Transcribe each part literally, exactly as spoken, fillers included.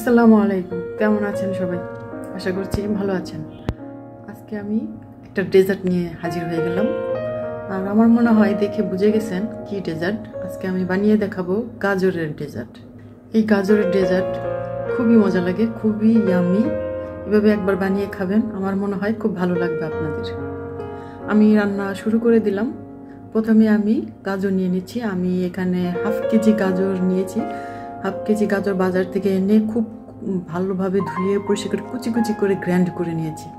আসসালামু আলাইকুম, কেমন আছেন সবাই? আশা করছি ভালো আছেন। আজকে আমি একটা ডেজার্ট নিয়ে হাজির হয়ে গেলাম, আর আমার মনে হয় দেখে বুঝে গেছেন কি ডেজার্ট। আজকে আমি বানিয়ে দেখাবো গাজরের ডেজার্ট। এই গাজরের ডেজার্ট খুবই মজা লাগে, খুবই ইয়ামি। এভাবে একবার বানিয়ে খাবেন, আমার মনে হয় খুব ভালো লাগবে আপনাদের। আমি রান্না শুরু করে দিলাম। প্রথমে আমি গাজর নিয়ে নিচ্ছি। আমি এখানে হাফ কেজি গাজর নিয়েছি। হাফ কেজি গাজর বাজার থেকে এনে খুব ভালোভাবে ধুয়ে পরিষ্কার কুচি কুচি করে গ্রাইন্ড করে নিয়েছি।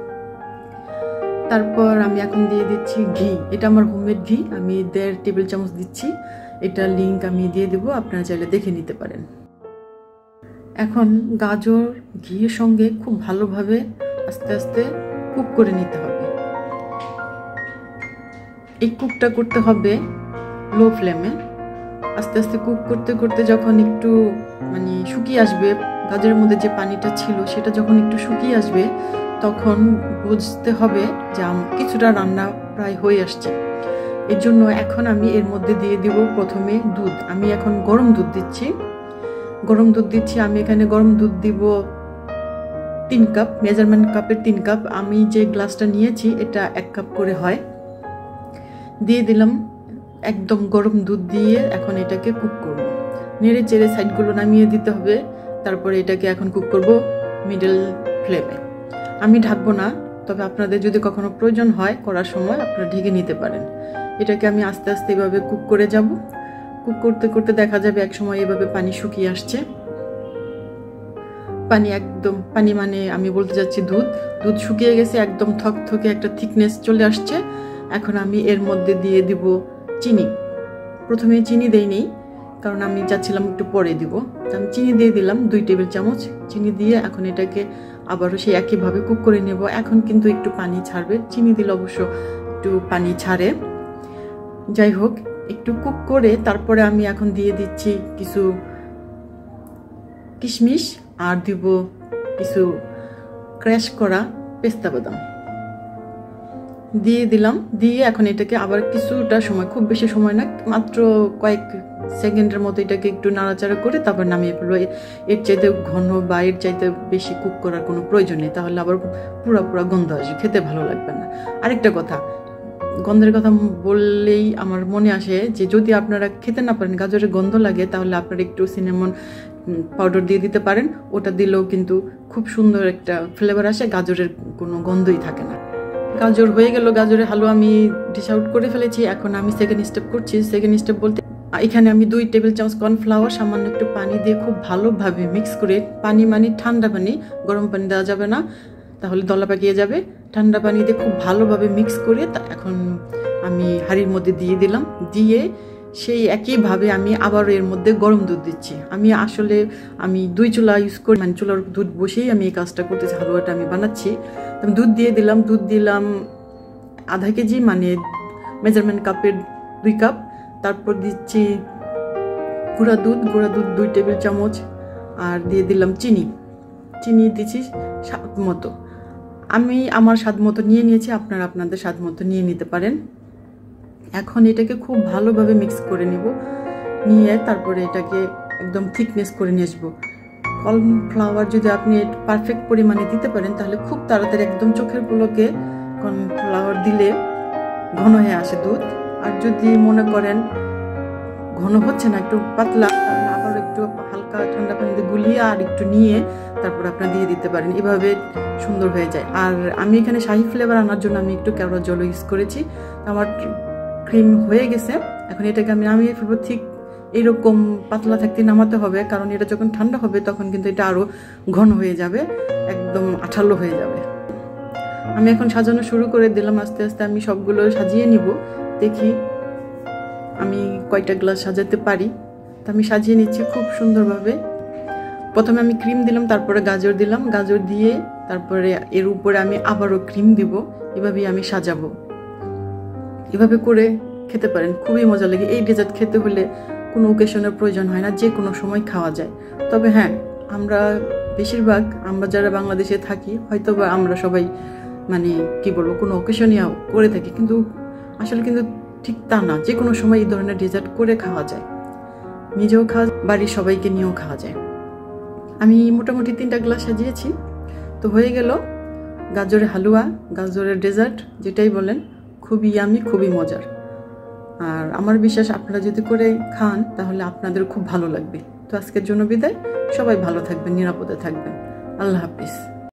তারপর আমি এখন দিয়ে দিচ্ছি ঘি। এটা আমার হোমমেড ঘি, আমি দেড় টেবিল চামচ দিচ্ছি। এটা লিঙ্ক আমি দিয়ে দেবো, আপনারা চাইলে দেখে নিতে পারেন। এখন গাজর ঘিয়ের সঙ্গে খুব ভালোভাবে আস্তে আস্তে কুক করে নিতে হবে। এই কুকটা করতে হবে লো ফ্লেমে। আস্তে আস্তে কুক করতে করতে যখন একটু মানে শুকিয়ে আসবে, গাজরের মধ্যে যে পানিটা ছিল সেটা যখন একটু শুকিয়ে আসবে, তখন বুঝতে হবে যে কিছুটা রান্না প্রায় হয়ে আসছে। এর জন্য এখন আমি এর মধ্যে দিয়ে দিব প্রথমে দুধ। আমি এখন গরম দুধ দিচ্ছি। গরম দুধ দিচ্ছি আমি এখানে গরম দুধ দিব তিন কাপ, মেজারমেন্ট কাপের তিন কাপ। আমি যে গ্লাসটা নিয়েছি এটা এক কাপ করে হয়। দিয়ে দিলাম একদম গরম দুধ দিয়ে এখন এটাকে কুক করব। নেড়ে চেড়ে সাইডগুলো নামিয়ে দিতে হবে। তারপরে এটাকে এখন কুক করব মিডল ফ্লেমে। আমি ঢাকবো না, তবে আপনাদের যদি কখনো প্রয়োজন হয় করার সময় আপনারা ঢেকে নিতে পারেন। এটাকে আমি আস্তে আস্তে এভাবে কুক করে যাব। কুক করতে করতে দেখা যাবে এক সময় এভাবে পানি শুকিয়ে আসছে। পানি একদম পানি মানে আমি বলতে যাচ্ছি দুধ দুধ শুকিয়ে গেছে, একদম থকথকে একটা থিকনেস চলে আসছে। এখন আমি এর মধ্যে দিয়ে দিব চিনি। প্রথমে চিনি দেইনি, কারণ আমি চাচ্ছিলাম একটু পরে দিব। আমি চিনি দিয়ে দিলাম দুই টেবিল চামচ। চিনি দিয়ে এখন এটাকে আবারও সেই একইভাবে কুক করে নেব। এখন কিন্তু একটু পানি ছাড়বে, চিনি দিলে অবশ্য একটু পানি ছাড়ে। যাই হোক, একটু কুক করে তারপরে আমি এখন দিয়ে দিচ্ছি কিছু কিশমিশ আর দিব কিছু ক্র্যাশ করা পেস্তা বাদাম দিয়ে দিলাম। দিয়ে এখন এটাকে আবার কিছুটা সময়, খুব বেশি সময় না, মাত্র কয়েক সেকেন্ডের মতো এটাকে একটু নাড়াচাড়া করে তারপর নামিয়ে ফেলবো। এর চাইতে ঘন বা এর চাইতে বেশি কুক করার কোনো প্রয়োজন নেই, তাহলে আবার পুরা পুরা গন্ধ আসবে, খেতে ভালো লাগবে না। আরেকটা কথা, গন্ধের কথা বললেই আমার মনে আসে যে যদি আপনারা খেতে না পারেন, গাজরের গন্ধ লাগে, তাহলে আপনারা একটু সিনামন পাউডার দিয়ে দিতে পারেন। ওটা দিলেও কিন্তু খুব সুন্দর একটা ফ্লেভার আসে, গাজরের কোনো গন্ধই থাকে না। গাজর হয়ে গেল, গাজরের হালুয়া আমি ডিশ আউট করে ফেলেছি। এখন আমি সেকেন্ড স্টেপ করছি। সেকেন্ড স্টেপ বলতে এখানে আমি দুই টেবিল চামচ কর্নফ্লাওয়ার সামান্য একটু পানি দিয়ে খুব ভালোভাবে মিক্স করে, পানি মানে ঠান্ডা পানি, গরম পানি দেওয়া যাবে না, তাহলে দলা পাকিয়ে যাবে। ঠান্ডা পানি দিয়ে খুব ভালোভাবে মিক্স করে এখন আমি হাঁড়ির মধ্যে দিয়ে দিলাম। দিয়ে সেই একইভাবে আমি আবার এর মধ্যে গরম দুধ দিচ্ছি। আমি আসলে আমি দুই চুলা ইউজ করি, মানে চুলার দুধ বসেই আমি এই কাজটা করতেছি, হালুয়াটা আমি বানাচ্ছি। আমি দুধ দিয়ে দিলাম। দুধ দিলাম আধা কেজি, মানে মেজারমেন্ট কাপের দুই কাপ। তারপর দিচ্ছি গুঁড়া দুধ, গুঁড়া দুধ দুই টেবিল চামচ। আর দিয়ে দিলাম চিনি। চিনি দিচ্ছি স্বাদ মতো। আমি আমার স্বাদ মতো নিয়ে নিয়েছি, আপনারা আপনাদের স্বাদ মতো নিয়ে নিতে পারেন। এখন এটাকে খুব ভালোভাবে মিক্স করে নিব। নিয়ে তারপরে এটাকে একদম থিকনেস করে নিয়ে আসবো। কর্নফ্লাওয়ার যদি আপনি পারফেক্ট পরিমাণে দিতে পারেন, তাহলে খুব তাড়াতাড়ি একদম চোখের পলকে কর্নফ্লাওয়ার দিলে ঘন হয়ে আসে দুধ। আর যদি মনে করেন ঘন হচ্ছে না, একটু পাতলা, তাহলে আবার একটু হালকা ঠান্ডা পানিতে গুলিয়ে আর একটু নিয়ে তারপর আপনারা দিয়ে দিতে পারেন। এভাবে সুন্দর হয়ে যায়। আর আমি এখানে শাহি ফ্লেভার আনার জন্য আমি একটু কেওড়া জল ইউজ করেছি। আমার ক্রিম হয়ে গেছে। এখন এটাকে আমি নামিয়ে ফেলবো। ঠিক এইরকম পাতলা থাকতে নামাতে হবে, কারণ এটা যখন ঠান্ডা হবে তখন কিন্তু এটা আরো ঘন হয়ে যাবে, একদম আঠালো হয়ে যাবে। আমি এখন সাজানো শুরু করে দিলাম। আস্তে আস্তে আমি সবগুলো সাজিয়ে নিব, দেখি আমি কয়টা গ্লাস সাজাতে পারি। তো আমি সাজিয়ে নিচ্ছি খুব সুন্দরভাবে। প্রথমে আমি ক্রিম দিলাম, তারপরে গাজর দিলাম। গাজর দিয়ে তারপরে এর উপরে আমি আবারও ক্রিম দিব। এভাবেই আমি সাজাবো। এভাবে করে খেতে পারেন, খুবই মজা লাগে। এই ডেজার্ট খেতে হলে কোনো ওকেশনের প্রয়োজন হয় না, যে কোনো সময় খাওয়া যায়। তবে হ্যাঁ, আমরা বেশিরভাগ আমরা যারা বাংলাদেশে থাকি, হয়তো বা আমরা সবাই মানে কি বলবো কোনো ওকেশনে করে থাকি, কিন্তু আসলে কিন্তু ঠিক তা না। যে কোনো সময় এই ধরনের ডেজার্ট করে খাওয়া যায়, নিজেও খাওয়া, বাড়ির সবাইকে নিয়েও খাওয়া যায়। আমি মোটামুটি তিনটা গ্লাস সাজিয়েছি। তো হয়ে গেল গাজরের হালুয়া, গাজরের ডেজার্ট যেটাই বলেন, খুবই ইয়ামি, খুবই মজার। আর আমার বিশ্বাস আপনারা যদি করে খান তাহলে আপনাদের খুব ভালো লাগবে। তো আজকের জন্য বিদায়, সবাই ভালো থাকবেন, নিরাপদে থাকবেন। আল্লাহ হাফিজ।